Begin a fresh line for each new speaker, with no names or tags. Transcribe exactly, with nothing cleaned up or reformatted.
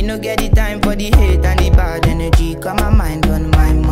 no get the time for the hate and the bad energy. Got my mind on my mind.